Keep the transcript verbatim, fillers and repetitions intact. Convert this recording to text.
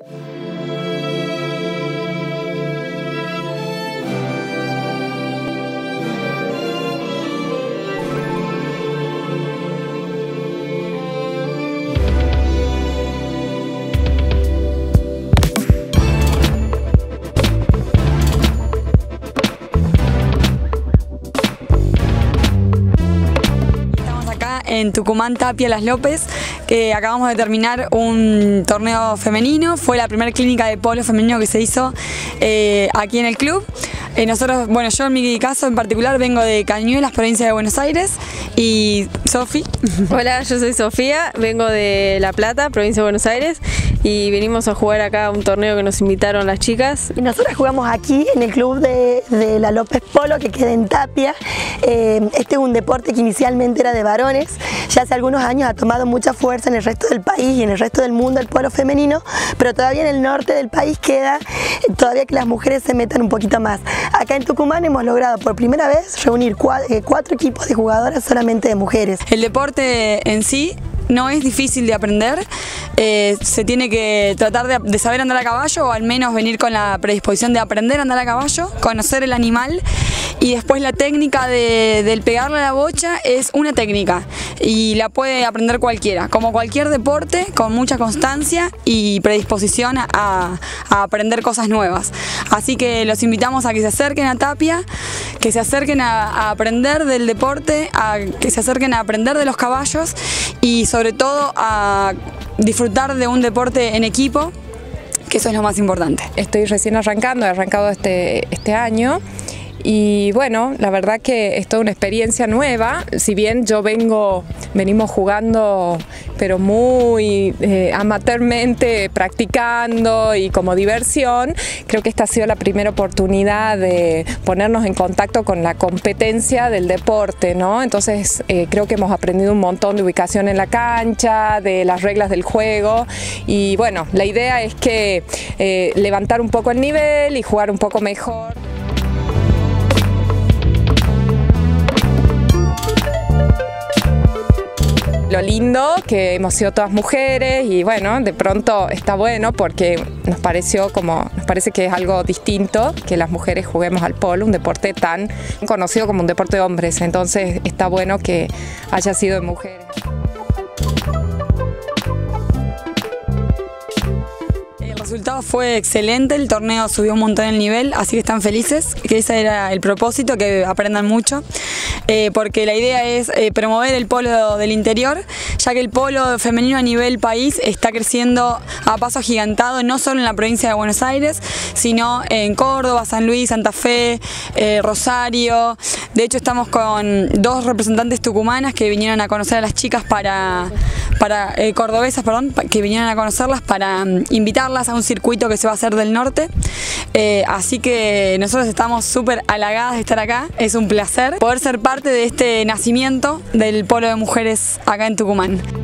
En Tucumán, Tapia Las López, que acabamos de terminar un torneo femenino. Fue la primera clínica de polo femenino que se hizo eh, aquí en el club. Eh, nosotros, bueno, yo en mi caso en particular vengo de Cañuelas, provincia de Buenos Aires, y Sofi. Hola, yo soy Sofía, vengo de La Plata, provincia de Buenos Aires, y venimos a jugar acá un torneo que nos invitaron las chicas. Y nosotras jugamos aquí en el club de, de La López Polo, que queda en Tapia. Eh, este es un deporte que inicialmente era de varones, ya hace algunos años ha tomado mucha fuerza en el resto del país y en el resto del mundo el polo femenino, pero todavía en el norte del país queda todavía que las mujeres se metan un poquito más. Acá en Tucumán hemos logrado por primera vez reunir cuatro, eh, cuatro equipos de jugadoras solamente de mujeres. El deporte en sí no es difícil de aprender, eh, se tiene que tratar de, de saber andar a caballo, o al menos venir con la predisposición de aprender a andar a caballo, conocer el animal, y después la técnica de, del pegarle a la bocha es una técnica y la puede aprender cualquiera, como cualquier deporte, con mucha constancia y predisposición a, a aprender cosas nuevas. Así que los invitamos a que se acerquen a Tapia, que se acerquen a, a aprender del deporte, a que se acerquen a aprender de los caballos y sobre todo a disfrutar de un deporte en equipo, que eso es lo más importante. Estoy recién arrancando, he arrancado este, este año. Y bueno, la verdad que es toda una experiencia nueva, si bien yo vengo, venimos jugando pero muy eh, amateurmente, practicando y como diversión, creo que esta ha sido la primera oportunidad de ponernos en contacto con la competencia del deporte, ¿no? Entonces eh, creo que hemos aprendido un montón de ubicación en la cancha, de las reglas del juego, y bueno, la idea es que eh, levantar un poco el nivel y jugar un poco mejor. Lo lindo que hemos sido todas mujeres y bueno, de pronto está bueno porque nos pareció como, nos parece que es algo distinto que las mujeres juguemos al polo, un deporte tan conocido como un deporte de hombres, entonces está bueno que haya sido de mujeres. El resultado fue excelente, el torneo subió un montón el nivel, así que están felices, que ese era el propósito, que aprendan mucho, eh, porque la idea es eh, promover el polo del interior, ya que el polo femenino a nivel país está creciendo a paso agigantado, no solo en la provincia de Buenos Aires, sino en Córdoba, San Luis, Santa Fe, eh, Rosario. De hecho estamos con dos representantes tucumanas que vinieron a conocer a las chicas para, para eh, cordobesas, perdón, que vinieron a conocerlas para um, invitarlas a un circuito que se va a hacer del norte, eh, así que nosotros estamos súper halagadas de estar acá, es un placer poder ser parte de este nacimiento del polo de mujeres acá en Tucumán.